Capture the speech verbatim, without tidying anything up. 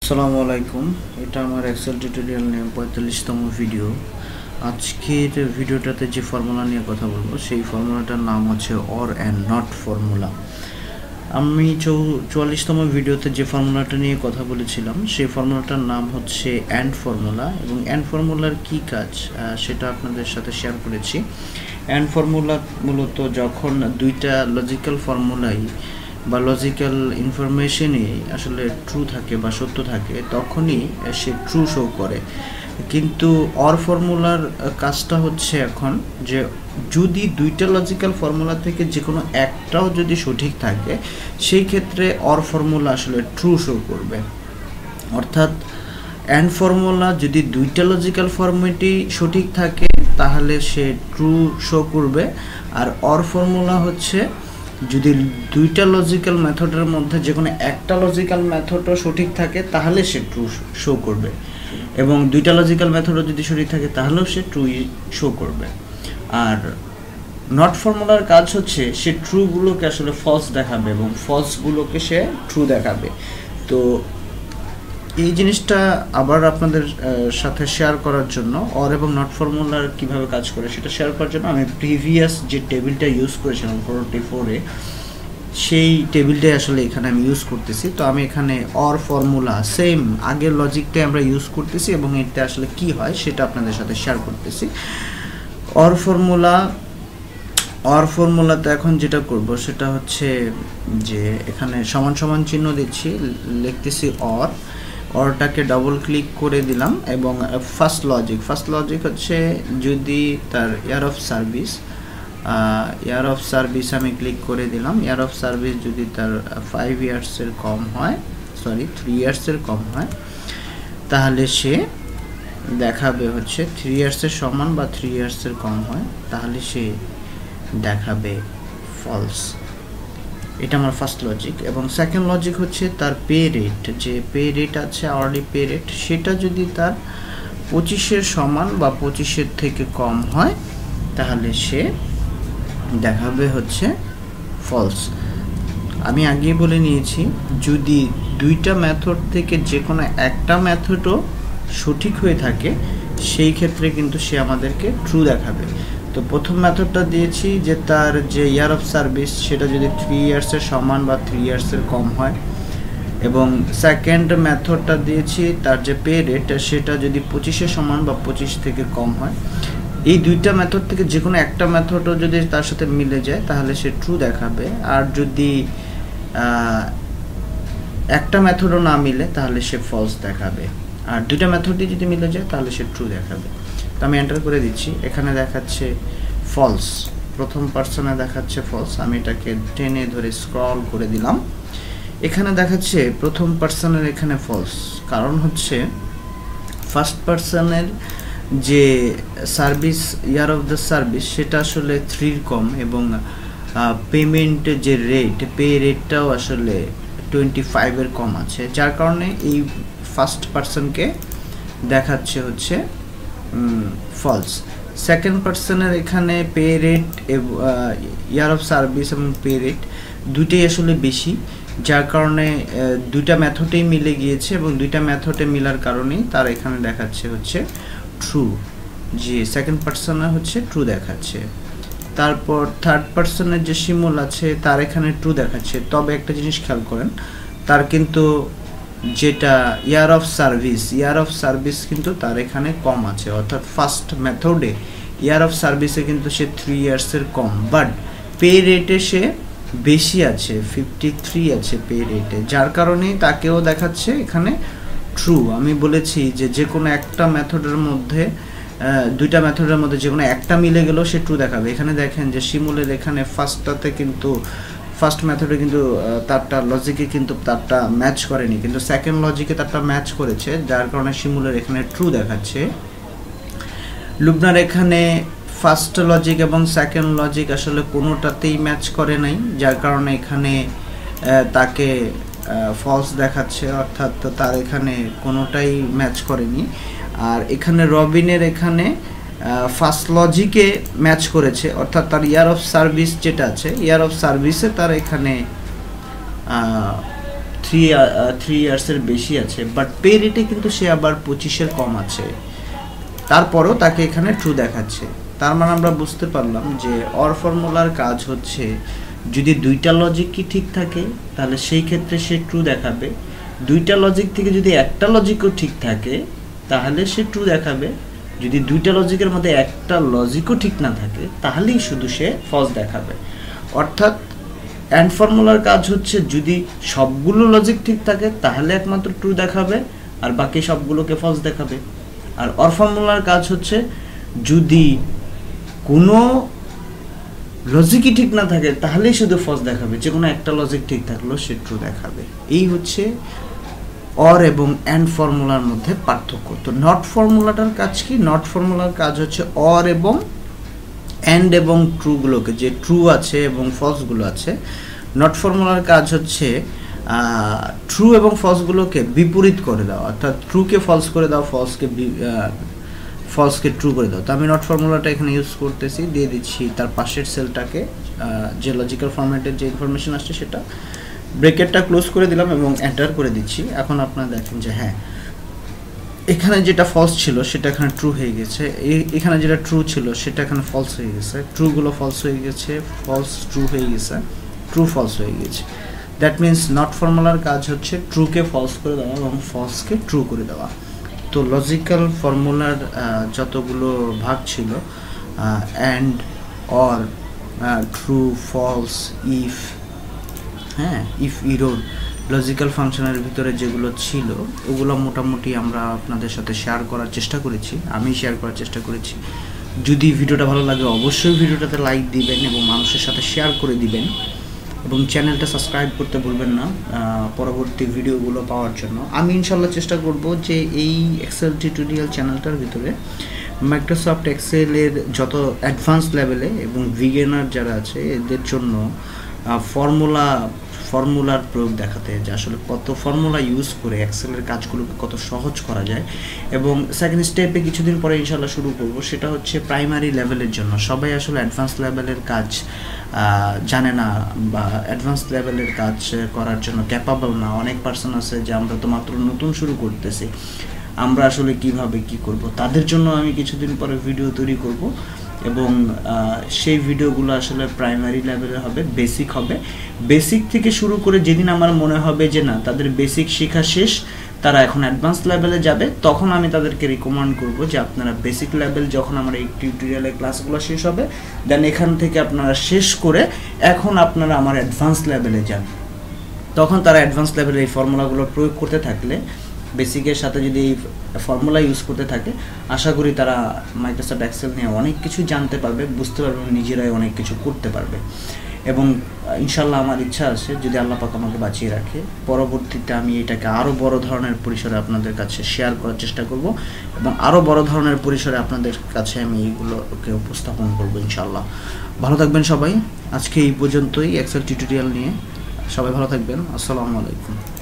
আসসালামু আলাইকুম। এটা আমার এক্সেল টিউটোরিয়াল নিয়ে পঁয়তাল্লিশতম ভিডিও। আজকের ভিডিওটাতে যে ফর্মুলা নিয়ে কথা বলবো সেই ফর্মুলাটার নাম হচ্ছে অর অ্যান্ড নট ফর্মুলা। আমি চৌ চুয়াল্লিশতম ভিডিওতে যে ফর্মুলাটা নিয়ে কথা বলেছিলাম সেই ফর্মুলাটার নাম হচ্ছে অ্যান্ড ফর্মুলা, এবং অ্যান্ড ফর্মুলার কী কাজ সেটা আপনাদের সাথে শেয়ার করেছি। অ্যান্ড ফর্মুলা মূলত যখন দুইটা লজিক্যাল ফর্মুলাই বা লজিক্যাল ইনফরমেশনই আসলে ট্রু থাকে বা সত্য থাকে তখনই সে ট্রু শো করে। কিন্তু অর ফর্মুলার কাজটা হচ্ছে এখন যে যদি দুইটা লজিক্যাল ফর্মুলা থেকে যে কোনো একটাও যদি সঠিক থাকে সেই ক্ষেত্রে অর ফর্মুলা আসলে ট্রু শো করবে। অর্থাৎ অ্যান্ড ফর্মুলা যদি দুইটা লজিক্যাল ফর্মেটই সঠিক থাকে তাহলে সে ট্রু শো করবে, আর অর ফর্মুলা হচ্ছে যদি দুইটা লজিক্যাল মেথডের মধ্যে যে কোনো একটা লজিক্যাল মেথডও সঠিক থাকে তাহলে সে ট্রু শো করবে, এবং দুইটা লজিক্যাল মেথডও যদি সঠিক থাকে তাহলেও সে ট্রু শো করবে। আর নট ফর্মুলার কাজ হচ্ছে সে ট্রুগুলোকে আসলে ফলস দেখাবে এবং ফলসগুলোকে সে ট্রু দেখাবে। তো এই জিনিসটা আবার আপনাদের সাথে শেয়ার করার জন্য অর এবং নট ফর্মুলার কীভাবে কাজ করে সেটা শেয়ার করার জন্য আমি প্রিভিয়াস যে টেবিলটা ইউজ করেছিলাম ফোরটি ফোরে সেই টেবিলটাই আসলে এখানে আমি ইউজ করতেছি। তো আমি এখানে অর ফর্মুলা সেম আগের লজিকটাই আমরা ইউজ করতেছি এবং এতে আসলে কি হয় সেটা আপনাদের সাথে শেয়ার করতেছি। অর ফর্মুলা অর ফর্মুলাতে এখন যেটা করব সেটা হচ্ছে যে এখানে সমান সমান চিহ্ন দিচ্ছি, লিখতেছি অর, অরটাকে ডবল ক্লিক করে দিলাম এবং ফার্স্ট লজিক ফার্স্ট লজিক হচ্ছে যদি তার year of service year of service আমি ক্লিক করে দিলাম। ইয়ার অফ সার্ভিস যদি তার ফাইভ ইয়ার্সের কম হয় সরি থ্রি ইয়ার্সের কম হয় তাহলে সে দেখাবে হচ্ছে থ্রি ইয়ার্সের সমান বা থ্রি ইয়ার্সের কম হয় তাহলে সে দেখাবে ফলস। এটা আমার ফার্স্ট লজিক। এবং সেকেন্ড লজিক হচ্ছে তার পে রেট, যে পে রেট আছে আওয়ারলি পে রেট, সেটা যদি তার পঁচিশের সমান বা পঁচিশের থেকে কম হয় তাহলে সে দেখাবে হচ্ছে ফলস। আমি আগেই বলে নিয়েছি যদি দুইটা মেথড থেকে যে কোনো একটা মেথডও সঠিক হয়ে থাকে সেই ক্ষেত্রে কিন্তু সে আমাদেরকে ট্রু দেখাবে। তো প্রথম মেথডটা দিয়েছি যে তার যে ইয়ার অফ সার্ভিস সেটা যদি থ্রি ইয়ার্সের সমান বা থ্রি ইয়ার্সের কম হয়, এবং সেকেন্ড মেথডটা দিয়েছি তার যে পে রেট সেটা যদি পঁচিশের সমান বা পঁচিশ থেকে কম হয়। এই দুইটা মেথড থেকে যে কোনো একটা মেথডও যদি তার সাথে মিলে যায় তাহলে সে ট্রু দেখাবে, আর যদি একটা মেথডও না মিলে তাহলে সে ফলস দেখাবে, আর দুইটা মেথডই যদি মিলে যায় তাহলে সে ট্রু দেখাবে। তো আমি এন্টার করে দিচ্ছি, এখানে দেখাচ্ছে ফলস, প্রথম পার্সনে দেখাচ্ছে ফলস। আমি এটাকে টেনে ধরে স্ক্রল করে দিলাম, এখানে দেখাচ্ছে প্রথম পার্সনের এখানে ফলস। কারণ হচ্ছে ফার্স্ট পার্সনের যে service year of the service সেটা আসলে থ্রির কম, এবং পেমেন্টের যে রেট পে রেটটাও আসলে টোয়েন্টি ফাইভের কম আছে, যার কারণে এই ফার্স্ট পার্সনকে দেখাচ্ছে হচ্ছে ফলস। সেকেন্ড পার্সনের এখানে pay rate year of service এবং পে রেট দুটোই আসলে বেশি, যার কারণে দুইটা মেথডেই মিলে গিয়েছে এবং দুইটা মেথডে মিলার কারণেই তার এখানে দেখাচ্ছে হচ্ছে ট্রু, যে সেকেন্ড পার্সনে হচ্ছে ট্রু দেখাচ্ছে। তারপর থার্ড পার্সনের যে শিমুল আছে তার এখানে ট্রু দেখাচ্ছে, তবে একটা জিনিস খেয়াল করেন তার কিন্তু যেটা year of service year of service কিন্তু তার এখানে কম আছে, অর্থাৎ ফার্স্ট মেথডে ইয়ার অফ সার্ভিসে কিন্তু সে থ্রি ইয়ার্সের কম, বাট পে রেটে সে বেশি আছে, ফিফটি থ্রি আছে পে রেটে, যার কারণেই তাকেও দেখাচ্ছে এখানে ট্রু। আমি বলেছি যে যে কোনো একটা মেথডের মধ্যে দুইটা মেথডের মধ্যে যে কোনো একটা মিলে গেলেও সে ট্রু দেখাবে। এখানে দেখেন যে শিমুলের এখানে ফার্স্টটাতে কিন্তু ফার্স্ট মেথডে কিন্তু তারটা লজিকে কিন্তু তারটা ম্যাচ করেনি, কিন্তু সেকেন্ড লজিকে তারটা ম্যাচ করেছে, যার কারণে শিমুলের এখানে ট্রু দেখাচ্ছে। লুবনার এখানে ফার্স্ট লজিক এবং সেকেন্ড লজিক আসলে কোনোটাতেই ম্যাচ করে নাই, যার কারণে এখানে তাকে ফলস দেখাচ্ছে, অর্থাৎ তার এখানে কোনোটাই ম্যাচ করেনি। আর এখানে রবিনের এখানে ফার্স্ট লজিকে ম্যাচ করেছে, অর্থাৎ তার ইয়ার অফ সার্ভিস যেটা আছে ইয়ার অফ সার্ভিসে তার এখানে থ্রি থ্রি ইয়ার্সের বেশি আছে, বাট পে রেটে কিন্তু সে আবার পঁচিশের কম আছে, তারপরেও তাকে এখানে ট্রু দেখাচ্ছে। তার মানে আমরা বুঝতে পারলাম যে অর ফর্মুলার কাজ হচ্ছে যদি দুইটা লজিক কি ঠিক থাকে তাহলে সেই ক্ষেত্রে সে ট্রু দেখাবে, দুইটা লজিক থেকে যদি একটা লজিকও ঠিক থাকে তাহলে সে ট্রু দেখাবে, যদি দুইটা লজিকের মধ্যে একটা লজিকও ঠিক না থাকে তাহলেই শুধু সে ফলস দেখাবে। অর্থাৎ অ্যান্ড ফর্মুলার কাজ হচ্ছে যদি সবগুলো লজিক ঠিক থাকে তাহলে একমাত্র ট্রু দেখাবে আর বাকি সবগুলোকে ফলস দেখাবে। আর অর ফর্মুলার কাজ হচ্ছে যদি কোনো লজিকই ঠিক না থাকে তাহলেই শুধু ফলস দেখাবে, যে কোনো একটা লজিক ঠিক থাকলেও সে ট্রু দেখাবে। এই হচ্ছে অর এবং অ্যান্ড ফর্মুলার মধ্যে পার্থক্য। তো নট ফর্মুলাটার কাজ কি? নট ফর্মুলার কাজ হচ্ছে অর এবং অ্যান্ড এবং ট্রুগুলোকে, যে ট্রু আছে এবং ফলসগুলো আছে, নট ফর্মুলার কাজ হচ্ছে ট্রু এবং ফলসগুলোকে বিপরীত করে দাও, অর্থাৎ ট্রুকে ফলস করে দাও, ফলসকে ফলসকে ট্রু করে দাও। তো আমি নট ফর্মুলাটা এখানে ইউজ করতেছি, দিয়ে দিচ্ছি তার পাশের সেলটাকে, যে লজিক্যাল ফরম্যাটের যে ইনফরমেশন আসছে সেটা, ব্রেকেটটা ক্লোজ করে দিলাম এবং এন্টার করে দিচ্ছি। এখন আপনারা দেখেন যে হ্যাঁ এখানে যেটা ফলস ছিল সেটা এখানে ট্রু হয়ে গেছে, এখানে যেটা ট্রু ছিল সেটা এখানে ফলস হয়ে গেছে, ট্রুগুলো ফলস হয়ে গেছে, ফলস ট্রু হয়ে গেছে, ট্রু ফলস হয়ে গেছে। দ্যাট মিনস নট ফর্মুলার কাজ হচ্ছে ট্রুকে ফলস করে দেওয়া এবং ফলসকে ট্রু করে দেওয়া। তো লজিক্যাল ফর্মুলার যতগুলো ভাগ ছিল, and, or, true, false, if, হ্যাঁ ইফ, ইরোর, লজিক্যাল ফাংশনের ভিতরে যেগুলো ছিল ওগুলো মোটামুটি আমরা আপনাদের সাথে শেয়ার করার চেষ্টা করেছি, আমি শেয়ার করার চেষ্টা করেছি। যদি ভিডিওটা ভালো লাগে অবশ্যই ভিডিওটাতে লাইক দিবেন এবং মানুষের সাথে শেয়ার করে দিবেন এবং চ্যানেলটা সাবস্ক্রাইব করতে ভুলবেন না পরবর্তী ভিডিওগুলো পাওয়ার জন্য। আমি ইনশাল্লাহ চেষ্টা করব যে এই এক্সেল টিউটোরিয়াল চ্যানেলটার ভিতরে মাইক্রোসফট এক্সেলের যত অ্যাডভান্স লেভেলে এবং বিগিনার যারা আছে এদের জন্য ফর্মুলা ফর্মুলার প্রয়োগ দেখাতে, যে আসলে কত ফর্মুলা ইউজ করে এক্সেলের কাজগুলোকে কত সহজ করা যায়। এবং সেকেন্ড স্টেপে কিছুদিন পরে ইনশাল্লাহ শুরু করব, সেটা হচ্ছে প্রাইমারি লেভেলের জন্য। সবাই আসলে অ্যাডভান্স লেভেলের কাজ জানে না বা অ্যাডভান্স লেভেলের কাজ করার জন্য ক্যাপাবল না। অনেক পার্সন আছে যে আমরা তো মাত্র নতুন শুরু করতেছি, আমরা আসলে কিভাবে কি করব, তাদের জন্য আমি কিছুদিন পরে ভিডিও তৈরি করব এবং সেই ভিডিওগুলো আসলে প্রাইমারি লেভেলে হবে, বেসিক হবে। বেসিক থেকে শুরু করে যেদিন আমার মনে হবে যে না তাদের বেসিক শেখা শেষ, তারা এখন অ্যাডভান্স লেভেলে যাবে, তখন আমি তাদেরকে রিকমেন্ড করব যে আপনারা বেসিক লেভেল যখন আমার এই টিউটোরিয়ালের ক্লাসগুলো শেষ হবে দেন এখান থেকে আপনারা শেষ করে এখন আপনারা আমার অ্যাডভান্স লেভেলে যান। তখন তারা অ্যাডভান্স লেভেলে এই ফর্মুলাগুলো প্রয়োগ করতে থাকলে, বেসিকের সাথে যদি এই ফর্মুলা ইউজ করতে থাকে, আশা করি তারা মাইক্রোসফট এক্সেল নিয়ে অনেক কিছু জানতে পারবে, বুঝতে পারবে, নিজেরাই অনেক কিছু করতে পারবে। এবং ইনশাল্লাহ আমার ইচ্ছা আছে যদি আল্লাহ পাক আমাকে বাঁচিয়ে রাখে, পরবর্তীতে আমি এটাকে আরও বড় ধরনের পরিসরে আপনাদের কাছে শেয়ার করার চেষ্টা করব এবং আরও বড় ধরনের পরিসরে আপনাদের কাছে আমি এইগুলোকে উপস্থাপন করব ইনশাল্লাহ। ভালো থাকবেন সবাই, আজকে এই পর্যন্তই এক্সেল টিউটোরিয়াল নিয়ে। সবাই ভালো থাকবেন, আসসালামু আলাইকুম।